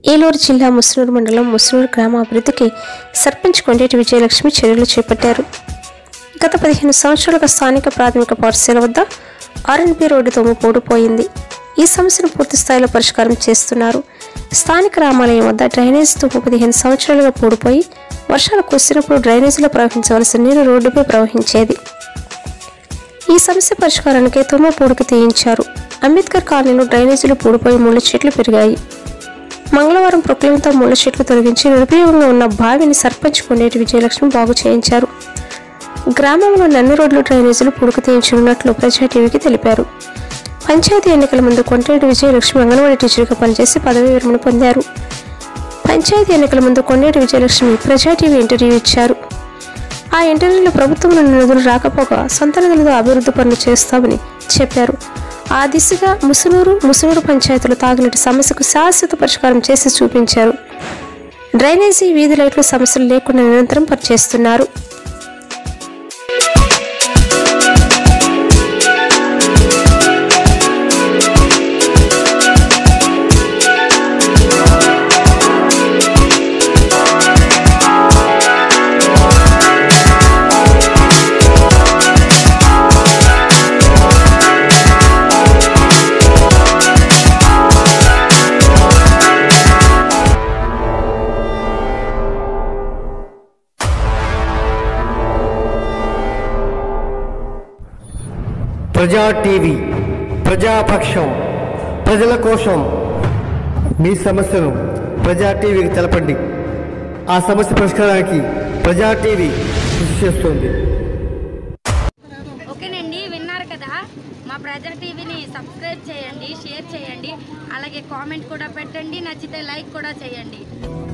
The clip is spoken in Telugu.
ఏలూరు జిల్లా ముస్నూరు మండలం ముస్నూరు గ్రామ అభివృద్ధికి సర్పంచ్ కొండేటి విజయలక్ష్మి చర్యలు చేపట్టారు. గత 15 సంవత్సరాలుగా స్థానిక ప్రాథమిక పాఠశాల వద్ద ఆర్ఎన్బి రోడ్డు తోమ పోడిపోయింది. ఈ సమస్యను పూర్తి స్థాయిలో పరిష్కారం చేస్తున్నారు. స్థానిక రామాలయం వద్ద డ్రైనేజ్ తోమ 15 సంవత్సరాలుగా పోడిపోయి వర్షాలు కురిసినప్పుడు డ్రైనేజీలో ప్రవహించవలసిన నీరు రోడ్డుపై ప్రవహించేది. ఈ సమస్య పరిష్కారానికి తోమ పూడికి తీయించారు. అంబేద్కర్ కాలనీలో డ్రైనేజీలు పూడిపోయి ముళ్ళ చెట్లు పెరిగాయి. మంగళవారం ప్రొక్లైన్తో ముళ్ళ చెట్లు తొలగించి నిరుపయోగంగా ఉన్న బావిని సర్పంచ్ కొండేటి విజయలక్ష్మి బాగు చేయించారు. గ్రామంలోని అన్ని రోడ్లు డ్రైనేజీలు పూడికి తీయించనున్నట్లు ప్రజా టీవీకి తెలిపారు. పంచాయతీ ఎన్నికల ముందు కొండేటి విజయలక్ష్మి అంగన్వాడీ టీచర్గా పనిచేసి పదవి విరమణ పొందారు. పంచాయతీ ఎన్నికల ముందు కొండేటి విజయలక్ష్మి ప్రజా టీవీ ఇంటర్వ్యూ ఇచ్చారు. ఆ ఇంటర్వ్యూలో ప్రభుత్వంలో నిధులు రాకపోగా సొంత నిధులతో అభివృద్ధి పనులు చేస్తామని చెప్పారు. ఆ దిశగా ముసునూరు పంచాయతీలో తాగునీటి సమస్యకు శాశ్వత పరిష్కారం చేసి చూపించారు. డ్రైనేజీ, వీధి లైట్లు సమస్యలు లేకుండా నిరంతరం పనిచేస్తున్నారు. ప్రజా టీవీ, ప్రజాపక్షం, ప్రజల కోసం. మీ సమస్యను ప్రజా టీవీకి తెలపండి. ఆ సమస్య పరిష్కారానికి ప్రజా టీవీ కృషి చేస్తుంది. ఓకేనండి, విన్నారు కదా. మా ప్రజా టీవీని సబ్స్క్రైబ్ చేయండి, షేర్ చేయండి, అలాగే కామెంట్ కూడా పెట్టండి, నచ్చితే లైక్ కూడా చేయండి.